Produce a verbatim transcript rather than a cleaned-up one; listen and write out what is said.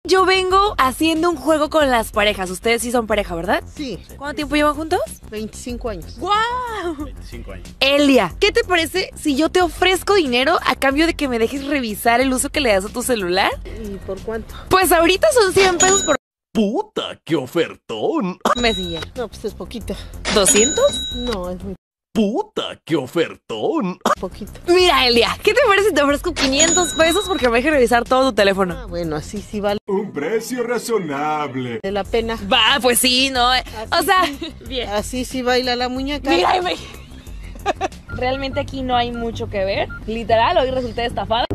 Yo vengo haciendo un juego con las parejas. Ustedes sí son pareja, ¿verdad? Sí. ¿Cuánto tiempo llevan juntos? veinticinco años. ¡Guau! veinticinco años. Elia, ¿qué te parece si yo te ofrezco dinero a cambio de que me dejes revisar el uso que le das a tu celular? ¿Y por cuánto? Pues ahorita son cien pesos por ¡Puta, qué ofertón! Messenger. No, pues es poquito. ¿doscientos? No, es muy ¡Puta, qué ofertón! poquito. Mira, Elia, ¿qué te parece si te ofrezco quinientos pesos porque me dejes revisar todo tu teléfono? Ah, bueno, así sí vale Un precio razonable. la pena. Va, pues sí, ¿no? O sea, bien. Así sí baila la muñeca. Mira, me... Realmente aquí no hay mucho que ver. Literal, hoy resulté estafada.